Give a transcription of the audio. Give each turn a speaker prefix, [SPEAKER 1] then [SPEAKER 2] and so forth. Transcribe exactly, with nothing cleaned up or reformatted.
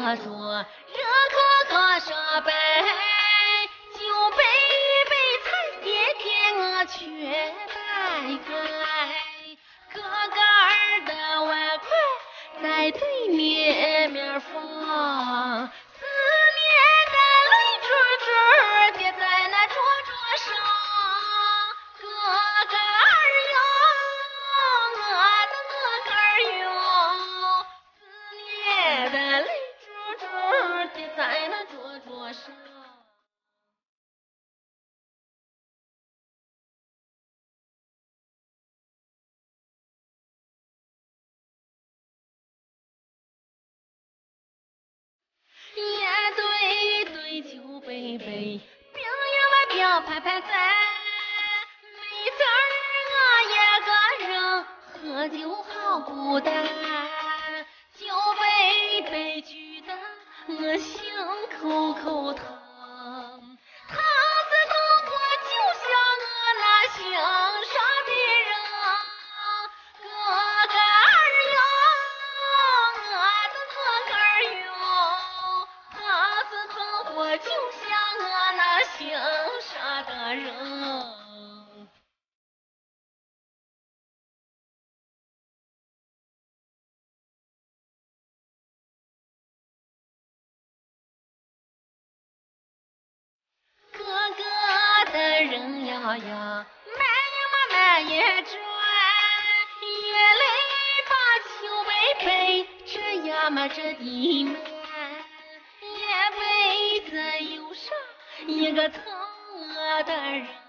[SPEAKER 1] 说，热可可说杯，酒杯杯才爹爹我却摆开，哥哥儿的碗筷在对面面放。烟对对酒杯杯，表呀嘛表拍拍在，妹子儿我一个人喝酒好孤单，酒杯杯举得我心口口疼，他子等我就像我那心上的人，哥哥儿哟，我的哥哥儿哟。他子疼我就像我那心上的人。哥哥的人呀呀，慢呀嘛慢也转，越来把酒杯杯，这呀嘛这的慢。也为这有上一个疼我的人。